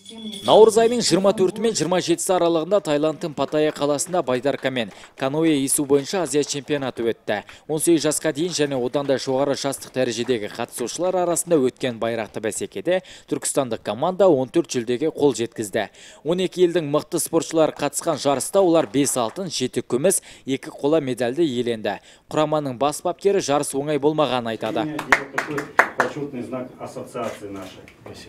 Наурыз айының 24 мен 27 аралығында Таиландтың Паттайя қаласында байдарка мен каноэ есу бойынша Азия чемпионаты өтті. 18 жасқа дейін және одан да жоғары жастық дәрежедегі қатысушылар арасында өткен байрақты бәсекеде түркістандық команда 14 жүлдеге қол жеткізді. 12 елдің мықты спортшылар қатысқан жарыста олар 5 алтын, 7 күміс, 2 қола медальді иеленді. Құраманың бас бапкері жарыс оңай болмаған айтады. Почетный знак ассоциации нашей.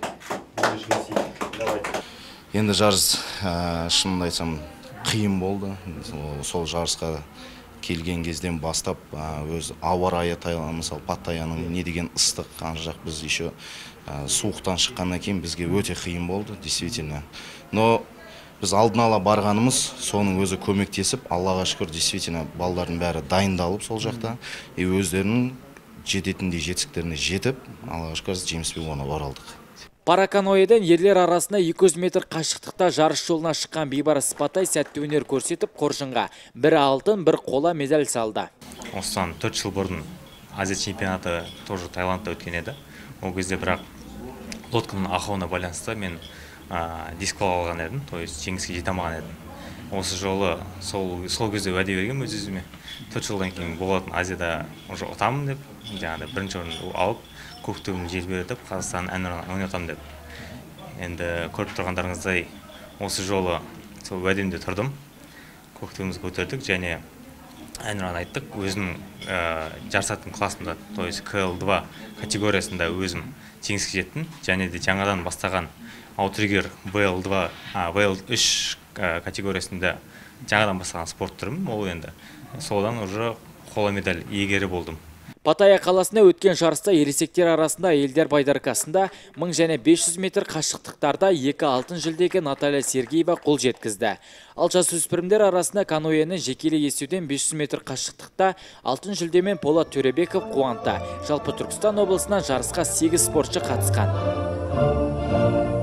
Енді жарыс шынымды айтсам қиын болды. Сол жарысқа келген кезден бастап өз ауа райы Таиланд, мысалы Паттайяның не деген ыстық, ар жақ біз еще суықтан шыққаннан кейін бізге өте қиын болды, действительно. Но біз алдын ала барғанымыз, соның өзі көмектесіп, Аллаға шүкір, действительно балалардың бәрі дайындалып сол жақта, өздерінің жететіндей жетістіктеріне жетіп, Аллаға шүкір жеміспен оны оралдық. Параканоэден ерлер арасында 200 метр қашықтықта жарыс жолына шыққан Бейбарыс Паттай сәтті өнер көрсетіп, қоржынға бір алтын, бір қола медаль салды. Осыдан 4 жыл бұрын Азия чемпионаты тоже Таиландта өткен еді. Ол кезде бірақ лодканың ақауына байланысты мен дисквалификацияланған едім, то есть жеңіске жете алмаған едім. Осы жолы сол кезде уәде берген өз-өзіме. 4 жылдан кейін болатын Азияда уже ұтамын деп, жаңағыдай бірінші орын алып, көк туымды желбіретіп, Қазақстан әнұранын ойнатамын деп. Енді көріп тұрғандарыңыздай, осы жолы сол уәдемде тұрдым. Көк туымызды көтердік және әнұран айттық. Өзім жарысатын классында, то есть КЛ2 категориясында өзім жеңіске жеттім. Және де жаңадан бастаған аутригер ВЛ3 категориясында жаңадан бастаған спорт түрім. Ол енді содан уже қола медаль иегері болдым. Паттайя қаласында өткен жарыста ересектер арасында әйелдер байдаркасында 1000 және 500 метр қашықтықтарда 2 алтын жүлдеге Наталья Сергеева қол жеткізді. Ал жасөспірімдер арасында каноэні жекелей есуден 500 метр қашықтықта алтын жүлдемен Полат Төребеков қуантты. Жалпы Түркістан облысынан жарысқа 8 спортшы қатысқан.